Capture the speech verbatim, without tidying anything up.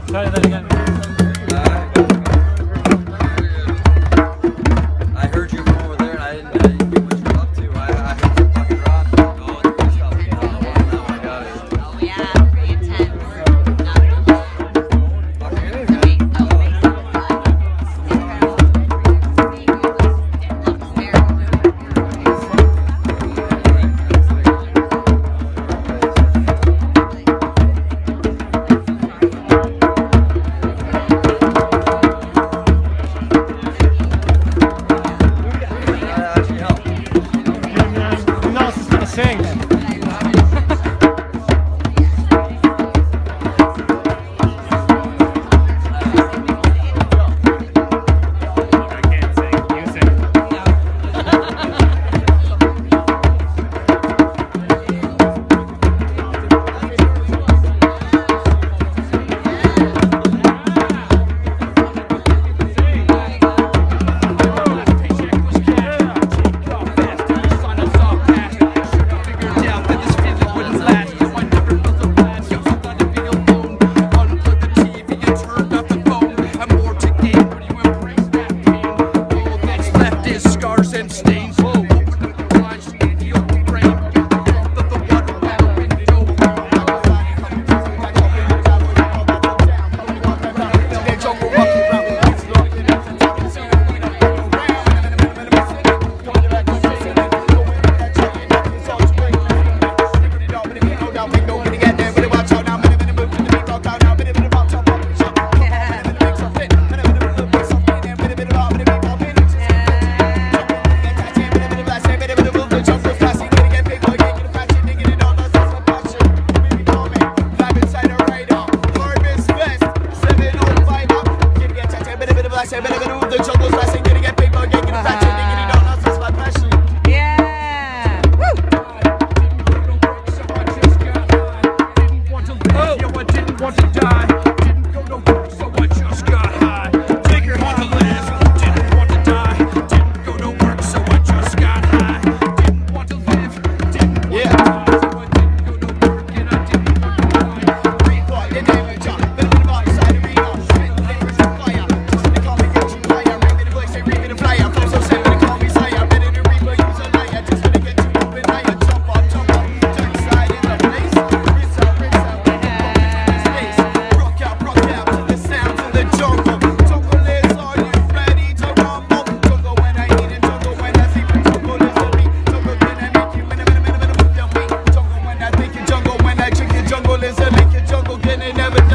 Try that again. I heard you from over there, and I didn't, I didn't get what you're up to. I, I heard you fucking rock. Oh, the good stuff. Oh, now I got it. Oh yeah, pretty intense. Jungle is a make your jungle, can they never